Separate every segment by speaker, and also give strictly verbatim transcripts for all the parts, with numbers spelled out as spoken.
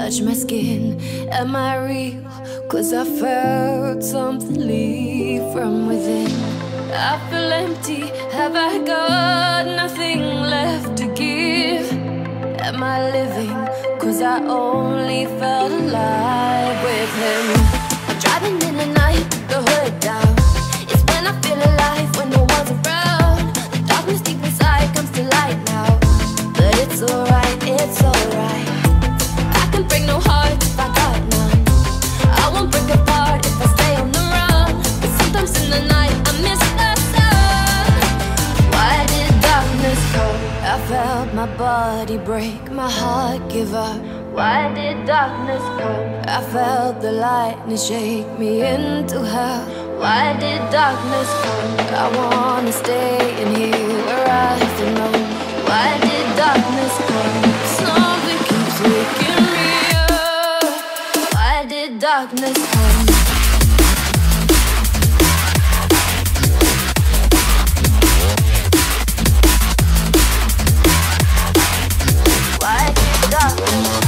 Speaker 1: touch my skin. Am I real? Cause I felt something leave from within. I feel empty, have I got nothing left to give? Am I living? Cause I only felt alive with him. I'm driving in the night, the hood down. It's when I feel alive, when no one's around. The darkness deep inside comes to light now. But it's alright, it's alright. I can break no heart if I got none. I won't break apart if I stay on the run. But sometimes in the night I miss the sun. Why did darkness come? I felt my body break, my heart give up. Why did darkness come? I felt the lightning shake me into hell. Why did darkness come? I wanna stay in here where I feel known. Why did darkness come? Something keeps waking me up. Why did darkness come? Why did darkness come?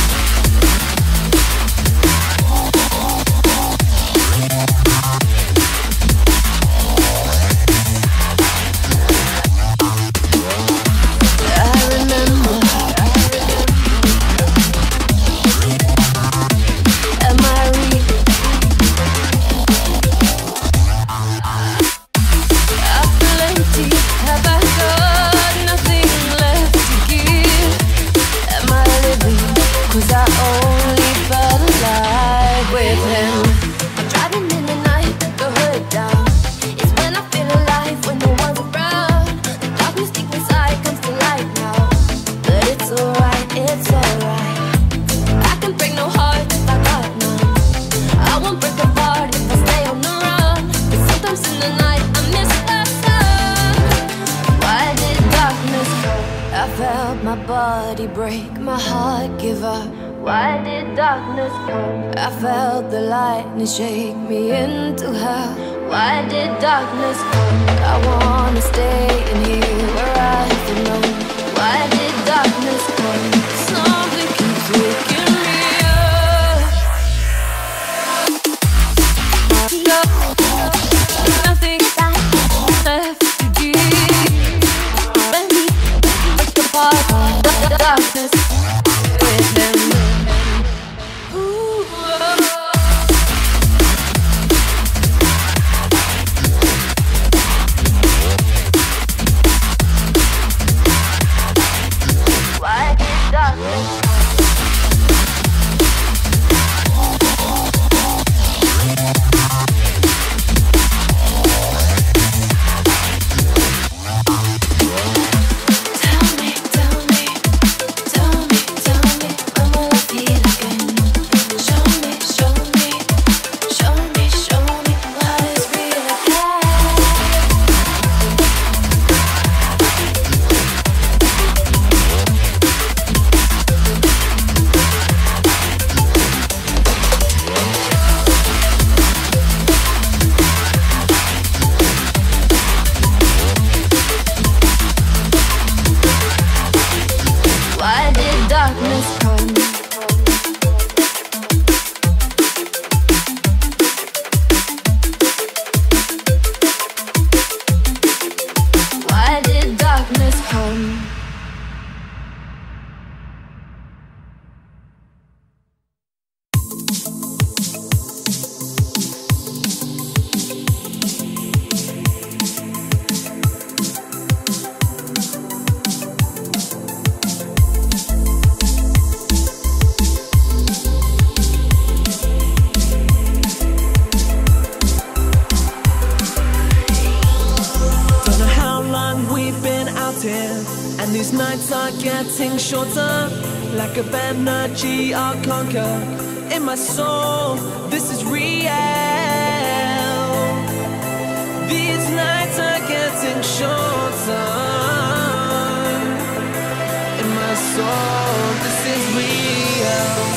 Speaker 1: Break, my heart give up. Why did darkness come? I felt the lightning shake me into hell. Why did darkness come? I wanna stay in here where I feel known. Why did darkness come? Something keeps waking me up. Nothing left to give. When we break apart, darkness with him. Ooh, why did darkness come?
Speaker 2: Shorter, lack of energy, I'll conquer. In my soul, this is real. These nights are getting shorter. In my soul, this is real.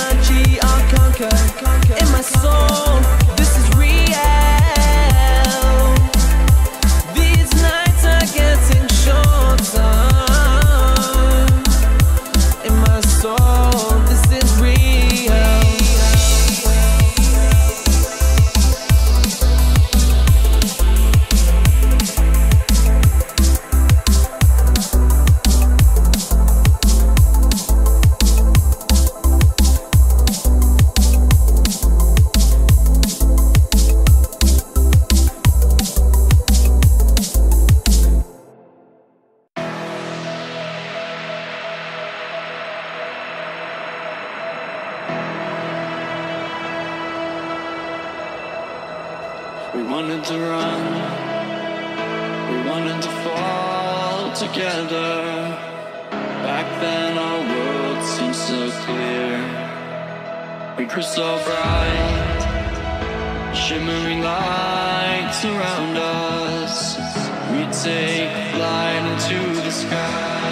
Speaker 2: energy I'll conquer. In my soul, this is real. These nights are getting shorter. In my soul, this is real.
Speaker 3: We wanted to run, we wanted to fall together. Back then our world seemed so clear. We grew so bright, shimmering lights around us. We take flight into the sky.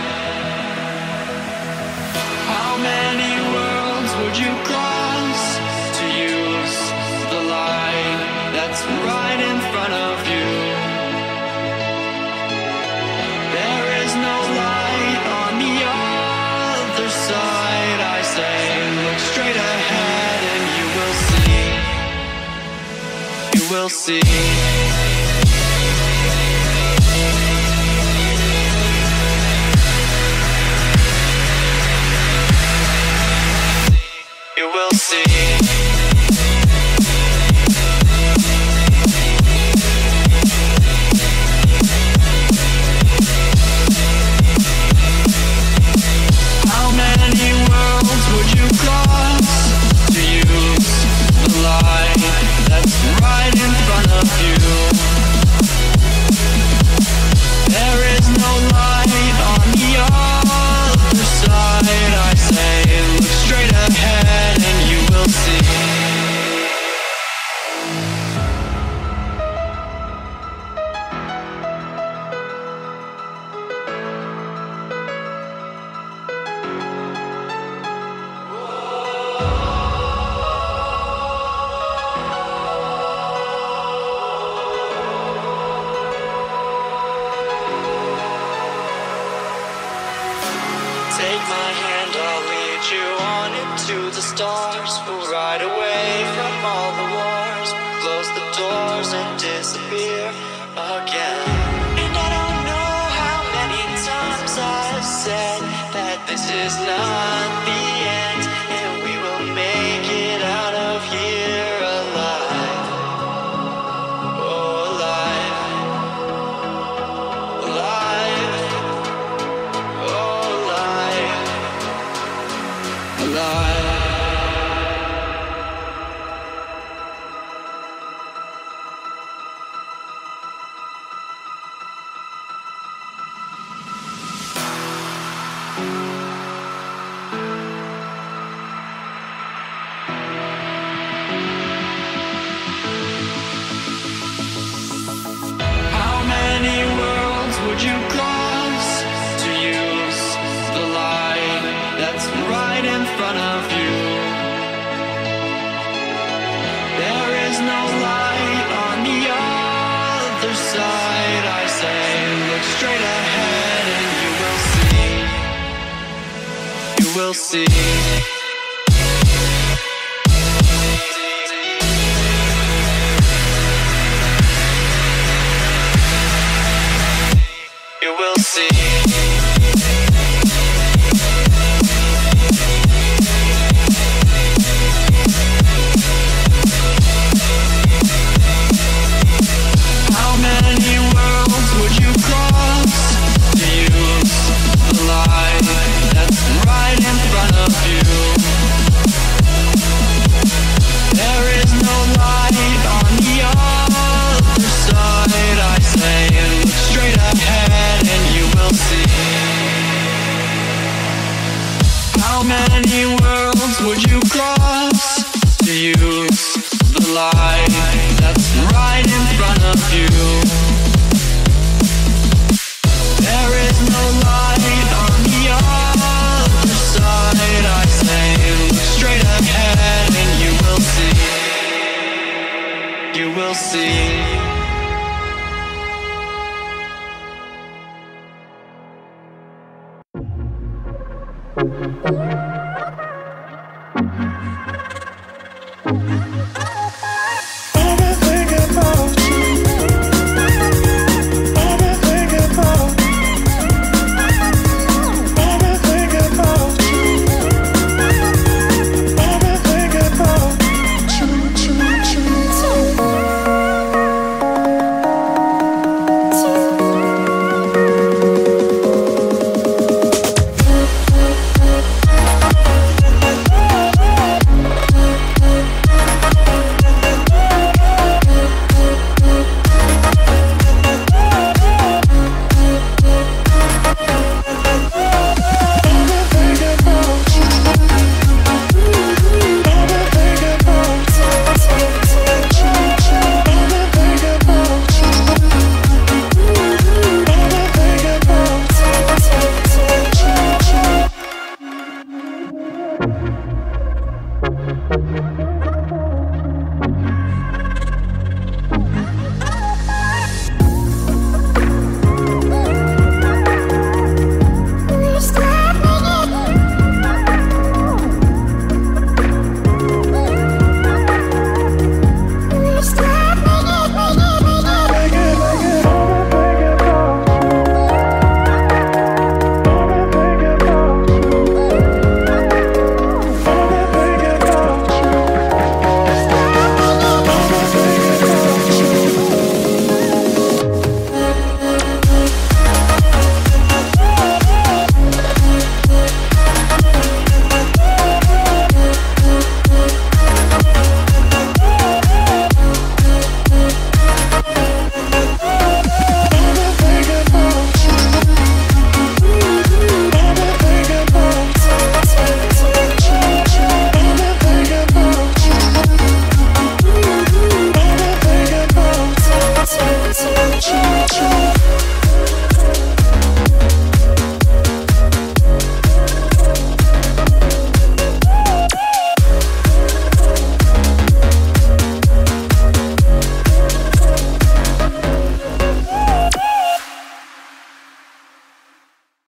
Speaker 3: How many worlds would you cross to use the light that's right in front of you? There is no light on the other side. I say, look straight ahead and you will see. You will see. You will see. How many worlds would you cross to use the light that's right in front of you? There is no light on the other side. I say, look straight ahead and you will see. Take my hand, I'll lead you on into the stars. We'll ride away from all the wars, close the doors and disappear again. And I don't know how many times I've said that this is not the end, and we will make it out of here alive. Oh, alive. Alive. Oh, alive. Alive. How many worlds would you cross to use the light that's right in front of you? There is no light on the other side. I say, look straight ahead and you will see. You will see. You will see. How many worlds would you cross to use the light that's right in front of you? There is no light on the other side. I say, look straight ahead and you will see. How many worlds would you cross to use the light that's right in front of you? There is no light on the other side. I say, look straight ahead. will see.